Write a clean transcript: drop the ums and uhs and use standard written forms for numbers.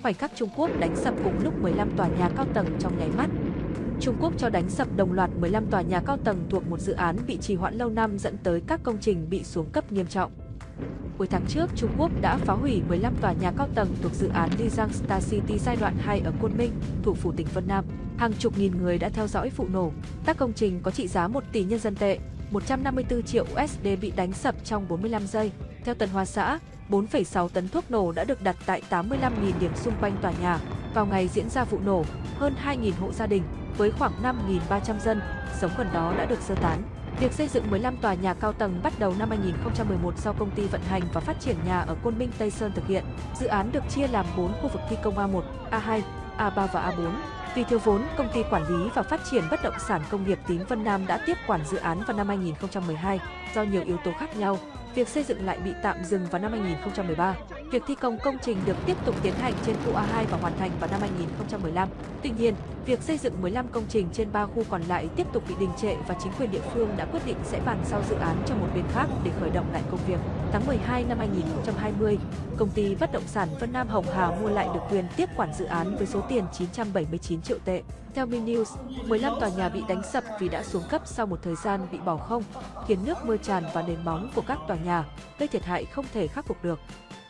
khoảnh khắc Trung Quốc đánh sập cùng lúc 15 tòa nhà cao tầng trong nháy mắt. Trung Quốc cho đánh sập đồng loạt 15 tòa nhà cao tầng thuộc một dự án bị trì hoãn lâu năm dẫn tới các công trình bị xuống cấp nghiêm trọng. Cuối tháng trước, Trung Quốc đã phá hủy 15 tòa nhà cao tầng thuộc dự án Lijiang Star City giai đoạn 2 ở Côn Minh, thủ phủ tỉnh Vân Nam. Hàng chục nghìn người đã theo dõi vụ nổ. Các công trình có trị giá 1 tỷ nhân dân tệ, 154 triệu USD bị đánh sập trong 45 giây. Theo Tân Hoa Xã, 4,6 tấn thuốc nổ đã được đặt tại 85.000 điểm xung quanh tòa nhà. Vào ngày diễn ra vụ nổ, hơn 2.000 hộ gia đình với khoảng 5.300 dân sống gần đó đã được sơ tán. Việc xây dựng 15 tòa nhà cao tầng bắt đầu năm 2011 do công ty vận hành và phát triển nhà ở Côn Minh Tây Sơn thực hiện. Dự án được chia làm 4 khu vực thi công A1, A2, A3 và A4. Vì thiếu vốn, công ty quản lý và phát triển bất động sản công nghiệp Tín Vân Nam đã tiếp quản dự án vào năm 2012. Do nhiều yếu tố khác nhau, việc xây dựng lại bị tạm dừng vào năm 2013. Việc thi công công trình được tiếp tục tiến hành trên khu A2 và hoàn thành vào năm 2015. Tuy nhiên, việc xây dựng 15 công trình trên 3 khu còn lại tiếp tục bị đình trệ và chính quyền địa phương đã quyết định sẽ bàn giao dự án cho một bên khác để khởi động lại công việc. Tháng 12 năm 2020, công ty bất động sản Vân Nam Hồng Hà mua lại được quyền tiếp quản dự án với số tiền 979 triệu tệ. Theo Min News, 15 tòa nhà bị đánh sập vì đã xuống cấp sau một thời gian bị bỏ không, khiến nước mưa tràn vào nền móng của các tòa nhà, gây thiệt hại không thể khắc phục được.